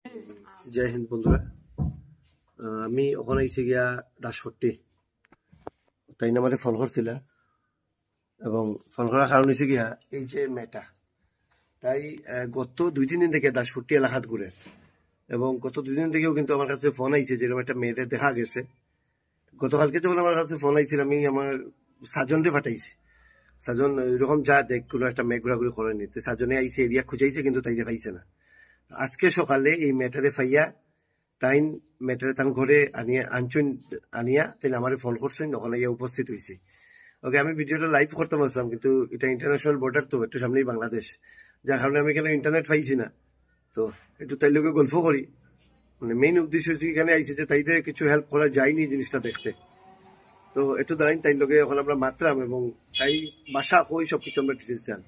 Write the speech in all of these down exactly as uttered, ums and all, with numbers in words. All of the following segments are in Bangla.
জয় হিন্দ বন্ধুরা, আমি ওখানে আইসি গিয়া দাসপট্টি। তাই নামারে ফোন করছিল এবং ফোন করার কারণ হয়েছে গিয়া এই যে মেয়েটা, তাই গত দুই তিন দিন থেকে দাসপট্টি এলাকাত ঘুরে এবং গত দুই দিন থেকেও কিন্তু আমার কাছে ফোন আইছে যেরকম একটা মেয়েদের দেখা গেছে। গতকালকে যখন আমার কাছে ফোন আইছিল আমি আমার সাজনরে পাঠাইছি, সাজন এরকম যা দেখ কোনো একটা মেয়ে ঘোরাঘুরি করেনি, সাজনে আইসে এরিয়া খুঁজাইছে কিন্তু তাই পাইছে না। আজকে সকালে এই মেয়েটারে ফাইয়া তাই মেয়েটারে তার ঘরে আনিয়া আনছুন আনিয়া তাই আমার ফোন করছেন, ওখানে গিয়ে উপস্থিত হয়েছি। ওকে, আমি ভিডিওটা লাইভ করতে পারছিলাম কিন্তু এটা ইন্টারন্যাশনাল বর্ডার, তো একটু সামনেই বাংলাদেশ, যার কারণে আমি এখানে ইন্টারনেট পাইছি না। তো একটু তাই লোকে গল্প করি, মানে মেইন উদ্দেশ্য হচ্ছে এখানে আইসি যে তাইতে কিছু হেল্প করা যায়নি জিনিসটা দেখতে। তো একটু দাঁড়াই তাই লোকে এখন আমরা মাত্রাম এবং তাই বাসা হই সবকিছু আমরা ডিটেলস জান।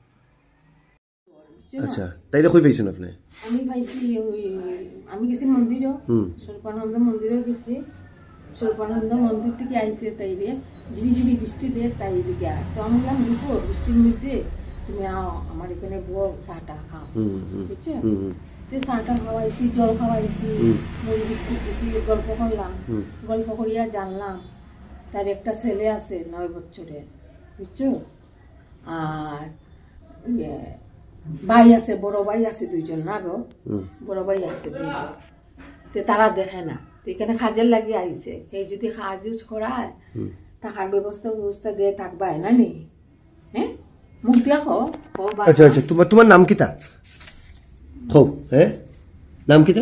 আচ্ছা, তাইলে কই পাইছেন আপনি? আমি পাইছি ওই আমি গেছি মন্দিরও, স্বরূপানন্দ মন্দিরেও গেছি। স্বরূপানন্দ মন্দির থেকে আইতে তাইরে ঝিরি ঝিরি বৃষ্টি দিয়ে তাই দিকে আয়, তো আমি বললাম দেখো বৃষ্টির মধ্যে তুমি আও আমার এখানে বউ চাটা খাও, বুঝছো? চাটা খাওয়াইছি, জল খাওয়াইছি, মুড়ি বিস্কুট দিছি, গল্প করলাম। গল্প করিয়া জানলাম তার একটা ছেলে আছে নয় বছরের, বুঝছো? আর ইয়ে ভাই আছে, বড় ভাই আছে দুইজন, না গো বড় ভাই আছে দুইজন, তো তারা দেখে না, তো এখানে কাজের লাগে আইছে। এই যদি কাজ উজ করায় টাকার ব্যবস্থা ব্যবস্থা দিয়ে থাকবা না নি, হ্যাঁ মুখ দিয়া খো। আচ্ছা আচ্ছা, তোমার তোমার নাম কিতা? খো হ্যাঁ, নাম কিতা?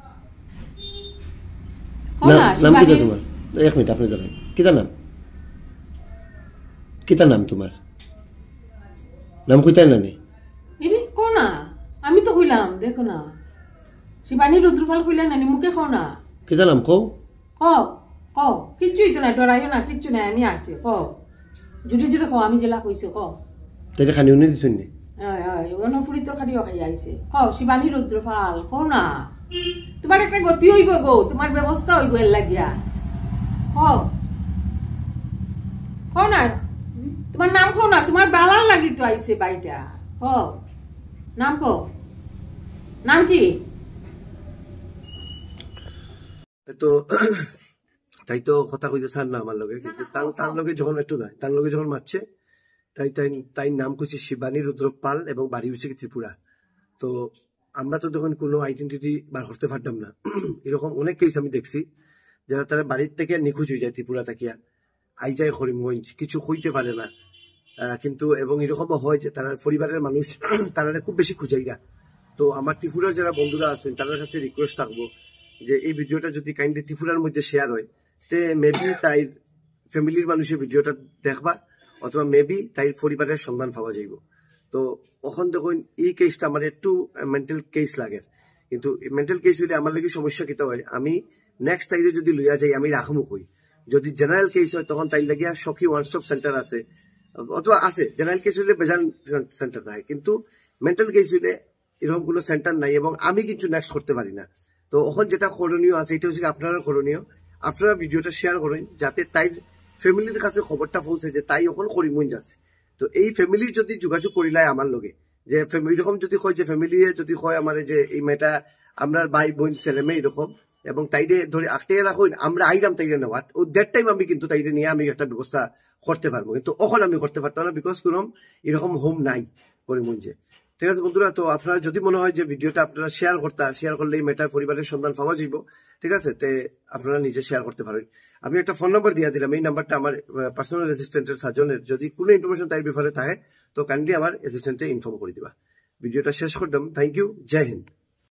নাম কিতা তোমার? এক মিনিট, আপনি জানেন কিতা নাম? কিতা নাম তোমার? নাম কইতাই না নি? না আমি তো কইলাম, দেখো না শিবানী রুদ্রপাল কইলেন না, মুখে খাও না। কিতা নাম কও? কও কও, কিচ্ছুই তো না, ডরাইও না, কিচ্ছু নাই, আমি আছি। কও জুড়ে জুড়ে খাও, আমি জেলা কইছে। কও তাইলে খানি উনি দিছুন নি? হ্যাঁ হ্যাঁ, পুরি তো খাটিও খাই আইছে। কও শিবানী রুদ্রপাল, কও না। তোমার একটা গতি হইব গো, তোমার ব্যবস্থা হইব এর লাগিয়া। কও কও না, তোমার নাম কও না, তোমার বালার লাগি তো আইছে বাইটা। কও নাম, কো নাম কি? তো তাই তো কথা কইতে চান না আমার লগে, কিন্তু তার লগে যখন একটু নয় তার লগে যখন মারছে তাই তাই তাই নাম কইছে শিবানী রুদ্রপাল এবং বাড়ি হয়েছে ত্রিপুরা। তো আমরা তো তখন কোনো আইডেন্টিটি বার করতে পারতাম না। এরকম অনেক কেস আমি দেখছি যারা তারা বাড়ির থেকে নিখোঁজ হয়ে যায়, ত্রিপুরা থাকিয়া আই যায় করিমগঞ্জ, কিছু হইতে পারে না। কিন্তু এবং এরকমও হয় যে তারা পরিবারের মানুষ তারা খুব বেশি খুঁজাইরা। তো আমার ত্রিপুরার যারা বন্ধুরা আছেন তাদের কাছে রিকোয়েস্ট থাকবো যে এই ভিডিওটা যদি কাইন্ডলি ত্রিপুরার মধ্যে শেয়ার হয়, তে মেবি তাই ফ্যামিলির মানুষের ভিডিওটা দেখবা অথবা মেবি তাই পরিবারের সন্ধান পাওয়া যাইব। তো ওখান দেখুন এই কেসটা আমার একটু মেন্টাল কেস লাগে, কিন্তু মেন্টাল কেস হইলে আমার লাগে সমস্যা কিতা হয়, আমি নেক্সট টাইমে যদি লইয়া যাই আমি রাখমু কই। যদি জেনারেল কেস হয় তখন তাই লাগিয়া সখী ওয়ান স্টপ সেন্টার আছে অথবা আছে, জেনারেল কেস হইলে বেজান সেন্টার থাকে, কিন্তু মেন্টাল কেস হইলে এরকম কোনো সেন্টার নাই এবং আমি কিছু নেক্সট করতে পারি না। তো ওখানে যেটা করণীয় আছে এটা হচ্ছে আপনারা করণীয়, আপনারা ভিডিওটা শেয়ার করেন যাতে তাই ফ্যামিলির কাছে খবরটা পৌঁছে যে তাই ওখানে করিমগঞ্জ আছে। তো এই ফ্যামিলি যদি যোগাযোগ করিলায় আমার লগে, যে এরকম যদি হয় যে ফ্যামিলি যদি হয় আমার যে এই মেয়েটা আমরা ভাই বোন ছেলে মেয়ে এরকম এবং তাইরে ধরে আটকে রাখুন, আমরা আইরাম তাইরে নেওয়া, ও দ্যাট টাইম আমি কিন্তু তাইরে নিয়ে আমি একটা ব্যবস্থা করতে পারবো, কিন্তু ওখানে আমি করতে পারতাম না বিকজ কোনো এরকম হোম নাই করিমগঞ্জে। ঠিক আছে বন্ধুরা, তো আপনারা যদি মনে হয় যে ভিডিওটা আপনারা শেয়ার করতা, শেয়ার করলে এই মেয়েটার পরিবারের সন্ধান পাওয়া যাইব, ঠিক আছে, তে আপনারা নিজে শেয়ার করতে পারেন। আমি একটা ফোন নাম্বার দিয়ে দিলাম, এই নাম্বারটা আমার পার্সোনাল অ্যাসিস্ট্যান্টের সাজনের, যদি কোনো ইনফরমেশন তাই ব্যাপারে থাকে তো কাইন্ডলি আমার অ্যাসিস্ট্যান্টে ইনফর্ম করে দিবা। ভিডিওটা শেষ করলাম, থ্যাংক ইউ, জয় হিন্দ।